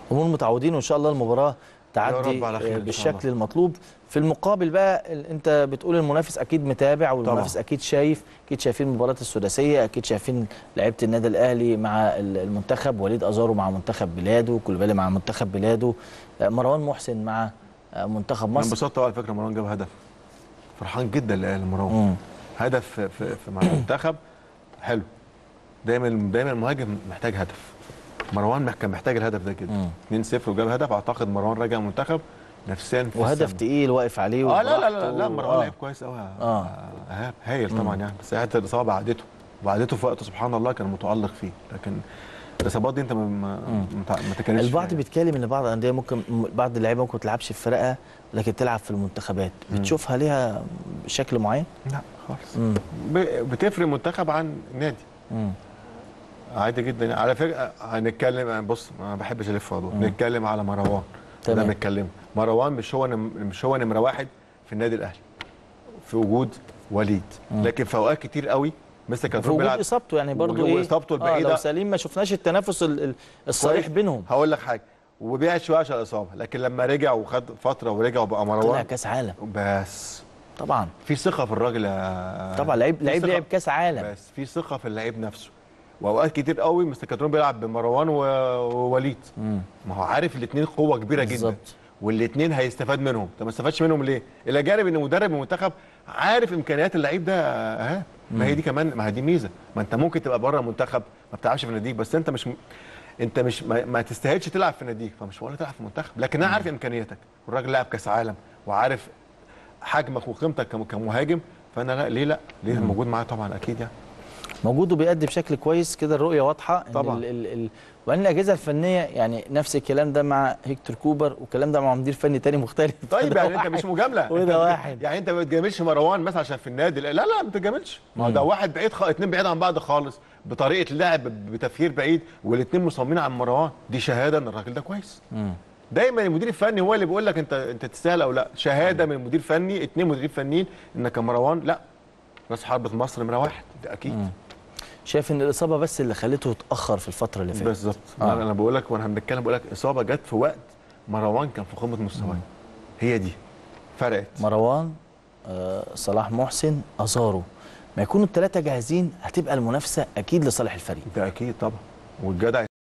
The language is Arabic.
امور متعودين، وان شاء الله المباراه تعدي بالشكل المطلوب. في المقابل بقى انت بتقول المنافس اكيد متابع، والمنافس طبعا. اكيد شايف، اكيد شايفين مباراه السداسيه، اكيد شايفين لعيبه النادي الاهلي مع المنتخب، وليد ازارو مع منتخب بلاده، كولوبالي مع منتخب بلاده، مروان محسن مع منتخب مصر. انا انبسطت على فكره مروان جاب هدف، فرحان جدا لمروان. هدف في مع المنتخب حلو. دايما المهاجم محتاج هدف. مروان كان محتاج الهدف ده جدا. 2-0 وجاب هدف. اعتقد مروان راجع منتخب نفسيا وهدف تقيل واقف عليه. لا مروان لعيب كويس قوي. هايل طبعا يعني. بس حتى الاصابه بعدته في وقت سبحان الله كان متالق فيه. لكن الاصابات دي انت ما تكلمش. البعض بيتكلم ان بعض الانديه ممكن، بعض اللعيبه ممكن ما تلعبش في فرقه لكن تلعب في المنتخبات. بتشوفها ليها بشكل معين؟ لا خالص. بتفرق منتخب عن نادي. عادي جدا. على فكره هنتكلم، بص ما بحبش الف وادور. نتكلم على مروان. تمام. نتكلم مروان مش هو نمره واحد في النادي الاهلي في وجود وليد. لكن في اوقات كتير قوي مثل كان في وجود اصابته يعني برضه ايه، اصابته البعيده. لو سليم ما شفناش التنافس الصريح بينهم. هقول لك حاجه، وبعد شويه عشان الاصابه، لكن لما رجع وخد فتره ورجع وبقى مروان طلع كاس عالم. بس طبعا في ثقه في الراجل. طبعا لعب كاس عالم. بس في ثقه في اللعيب نفسه. واوقات كتير قوي مستر كاترون بيلعب بمروان ووليد. ما هو عارف الاثنين قوه كبيره جدا، والاثنين هيستفاد منهم. انت ما استفادش منهم ليه؟ الى جانب ان مدرب المنتخب عارف امكانيات اللعيب ده. ما هي دي كمان، ما هي دي ميزه. ما انت ممكن تبقى بره المنتخب ما بتلعبش في ناديك، بس انت مش ما تستاهلش تلعب في ناديك، فمش هقول تلعب في المنتخب. لكن انا عارف امكانياتك، والراجل لاعب كاس عالم وعارف حجمك وقيمتك كمهاجم. فانا ليه موجود معاه طبعا اكيد يعني. موجود وبيأدي بشكل كويس كده، الرؤيه واضحه طبعا. وان الاجهزه الفنيه يعني نفس الكلام ده مع هيكتور كوبر، والكلام ده مع مدير فني تاني مختلف. طيب يعني انت مش مجامله وده واحد يعني انت ما بتجاملش مروان مثلا عشان في النادي. لا ما بتجاملش. ما هو ده واحد بعيد اتنين بعيد عن بعض خالص، بطريقه اللعب بتفكير بعيد، والاثنين مصممين على مروان. دي شهاده ان الراجل ده كويس. دايما المدير الفني هو اللي بيقول لك انت تستاهل او لا. شهاده من مدير فني، اثنين مديرين فنيين، انك مروان لا راس حربة مصر نمره واحد. ده اكيد. شايف ان الاصابه بس اللي خلته يتاخر في الفتره اللي فاتت. بالظبط. انا بقول لك وانا بنتكلم بقول لك اصابه جت في وقت مروان كان في قمه مستواه. هي دي فرقت. مروان صلاح محسن ازارو، ما يكونوا الثلاثه جاهزين هتبقى المنافسه اكيد لصالح الفريق. ده اكيد طبعا. والجدع